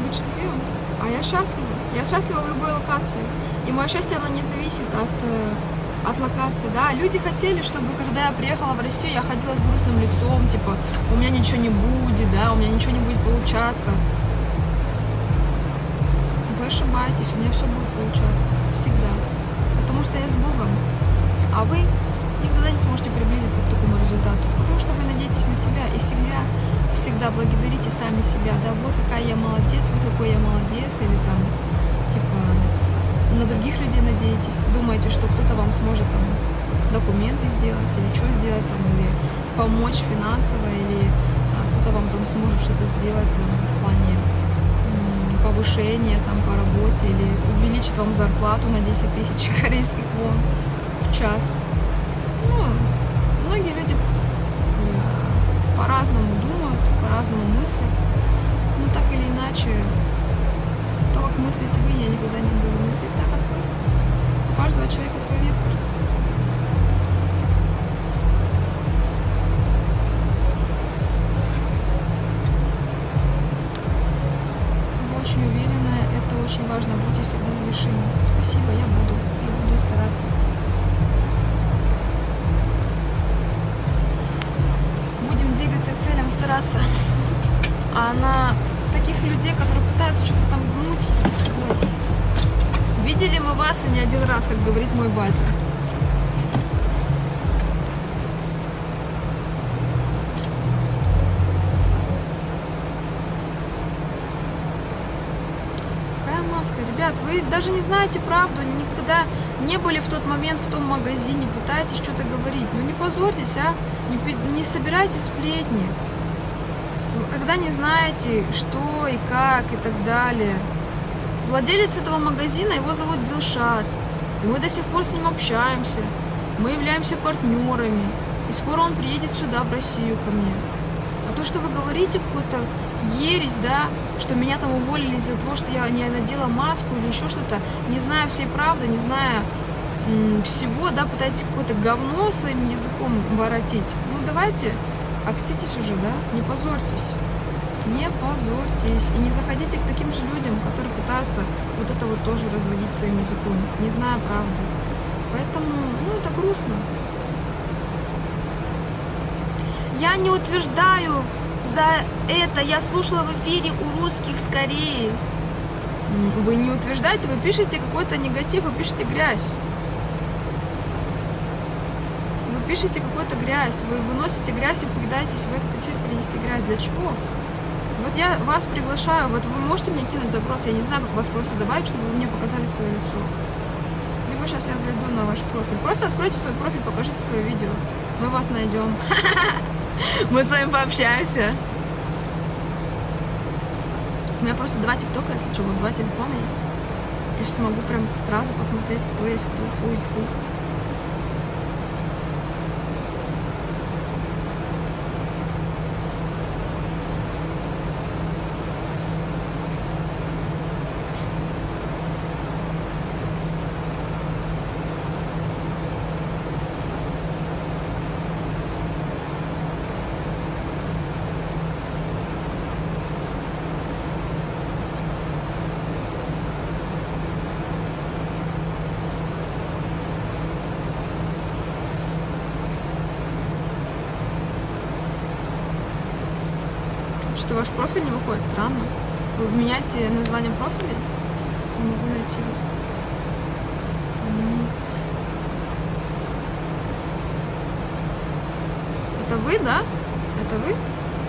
быть счастливым. А я счастлива. Я счастлива в любой локации. И мое счастье, оно не зависит от локации, да. Люди хотели, чтобы, когда я приехала в Россию, я ходила с грустным лицом, типа, у меня ничего не будет, да, у меня ничего не будет получаться. Вы ошибаетесь, у меня все будет получаться. Всегда. Потому что я с Богом. А вы никогда не сможете приблизиться к такому результату. Потому что вы надеетесь на себя и всегда благодарите сами себя. Да, вот какая я молодец, вот какой я молодец. Или там, типа, на других людей надеетесь. Думаете, что кто-то вам сможет там документы сделать, или что сделать там, или помочь финансово, или кто-то вам там сможет что-то сделать там, в плане повышения там, по работе, или увеличит вам зарплату на 10 тысяч корейских вон в час. Ну, многие люди по-разному думают, по-разному мыслят, но так или иначе, то, как мыслите вы, я никогда не буду мыслить так, как вы. У каждого человека свой вектор. Вы очень уверенная, это очень важно, будьте всегда на вершине. Спасибо, я буду стараться. Будем двигаться к целям, стараться. А на таких людей, которые пытаются что-то там гнуть, ой. Видели мы вас и не один раз, как говорит мой батя. Какая маска? Ребят, вы даже не знаете правду, никогда не были в тот момент в том магазине, пытаетесь что-то говорить. Ну не позорьтесь, а? Не собирайте сплетни. Когда не знаете, что и как и так далее. Владелец этого магазина, его зовут Дилшат. И мы до сих пор с ним общаемся. Мы являемся партнерами. И скоро он приедет сюда, в Россию, ко мне. А то, что вы говорите, какую-то ересь, да, что меня там уволили из-за того, что я не надела маску или еще что-то, не зная всей правды, не зная всего, да, пытаетесь какое-то говно своим языком воротить. Ну, давайте, окститесь уже, да, не позорьтесь. Не позорьтесь. И не заходите к таким же людям, которые пытаются вот это вот тоже разводить своим языком, не зная правды. Поэтому, ну, это грустно. Я не утверждаю за это. Я слушала в эфире у русских с Кореи. Вы не утверждаете, вы пишете какой-то негатив, вы пишете грязь. Вы пишете какую-то грязь, вы выносите грязь и пытаетесь в этот эфир принести грязь. Для чего? Вот я вас приглашаю, вот вы можете мне кинуть запрос, я не знаю, как вас просто добавить, чтобы вы мне показали свое лицо. Либо сейчас я зайду на ваш профиль. Просто откройте свой профиль, покажите свое видео. Мы вас найдем. Мы с вами пообщаемся. У меня просто 2 тиктока, если что, 2 телефона есть. Я сейчас могу прям сразу посмотреть, кто есть кто, who is who. Что ваш профиль не выходит? Странно. Вы меняете название профиля? Не могу найти вас. Нет. Это вы, да? Это вы?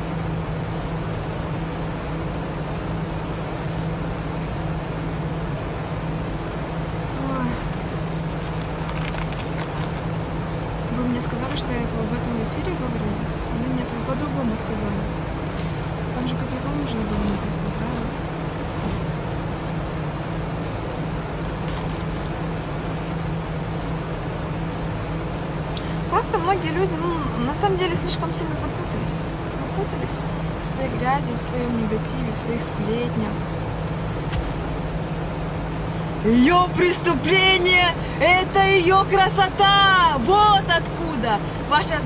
Ой. Вы мне сказали, что я об этом эфире говорила? Ну нет, вы по-другому сказали. Там же по-другому нужно было написано, правильно? Просто многие люди, ну, на самом деле, слишком сильно запутались. Запутались в своей грязи, в своем негативе, в своих сплетнях. Ее преступление – это ее красота! Вот откуда ваша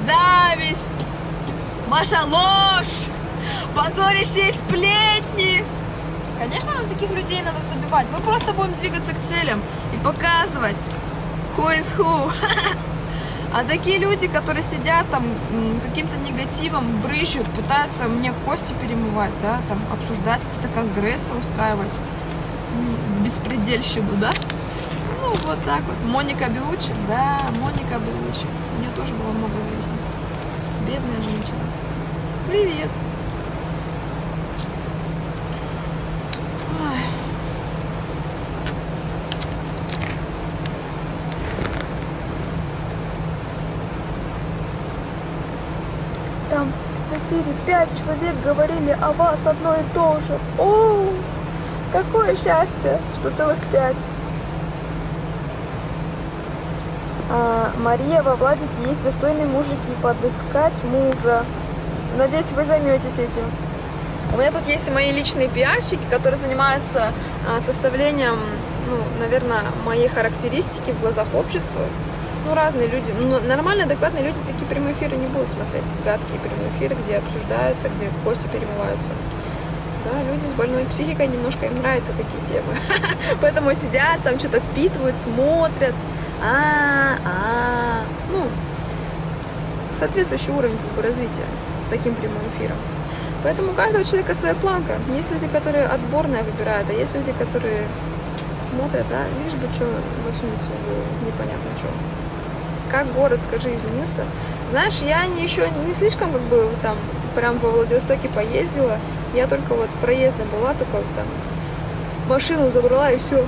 зависть, ваша ложь! Позорящие сплетни! Конечно, на таких людей надо забивать. Мы просто будем двигаться к целям и показывать, who is who. А такие люди, которые сидят там каким-то негативом, брызжут, пытаются мне кости перемывать, да, там обсуждать какие-то конгрессы, устраивать беспредельщину, да. Ну, вот так вот. Моника Белуччи, да, Моника Белуччи. У нее тоже было много завистников. Бедная женщина. Привет. Ой. Там в эфире 5 человек говорили о вас одно и то же. О, какое счастье, что целых 5. Мария, во Владике есть достойные мужики, подыскать мужа. Надеюсь, вы займетесь этим. У меня тут есть мои личные пиарщики, которые занимаются составлением, ну, наверное, моей характеристики в глазах общества. Ну, разные люди. Ну, нормальные, адекватные люди такие прямые эфиры не будут смотреть. Гадкие прямые эфиры, где обсуждаются, где кости перемываются. Да, люди с больной психикой, немножко им нравятся такие темы. Поэтому сидят, там что-то впитывают, смотрят. Ну, соответствующий уровень как бы развития таким прямым эфиром. Поэтому у каждого человека своя планка. Есть люди, которые отборное выбирают, а есть люди, которые смотрят, да, лишь бы что засунуть в голову, непонятно что. Как город, скажи, изменился? Знаешь, я еще не слишком как бы там прям во Владивостоке поездила. Я только вот проездом была, только вот там машину забрала и все.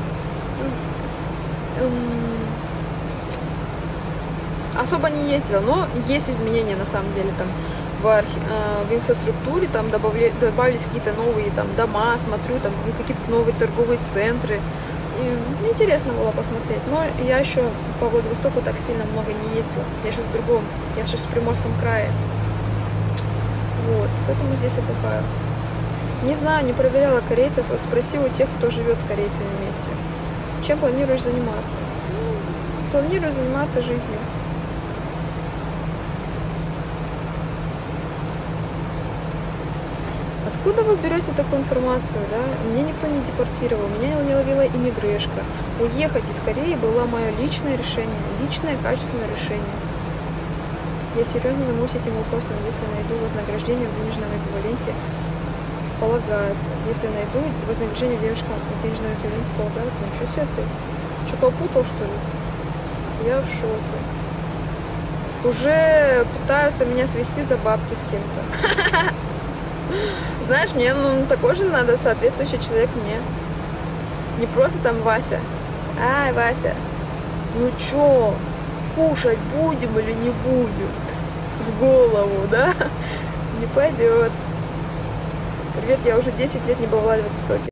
Особо не ездила, но есть изменения на самом деле там в инфраструктуре, там добавились какие-то новые там дома, смотрю, там какие-то новые торговые центры. И интересно было посмотреть, но я еще по Владивостоку так сильно много не ездила. Я сейчас в другом, я сейчас в Приморском крае. Вот, поэтому здесь отдыхаю. Не знаю, не проверяла корейцев, спроси у тех, кто живет с корейцами вместе. Чем планируешь заниматься? Ну, планирую заниматься жизнью. Откуда вы берете такую информацию, да? Меня никто не депортировал, меня не ловила иммигрешка. Уехать из Кореи было мое личное решение, личное качественное решение. Я серьезно займусь этим вопросом, если найду вознаграждение в денежном эквиваленте, полагается. Если найду вознаграждение в денежном эквиваленте, полагается. Ну что себе ты? Что, попутал, что ли? Я в шоке. Уже пытаются меня свести за бабки с кем-то. Знаешь, мне такой же надо соответствующий человек мне. Не просто там Вася. Ай, Вася, ну чё, кушать будем или не будем? В голову, да? Не пойдет. Привет, я уже 10 лет не бывала в Владивостоке.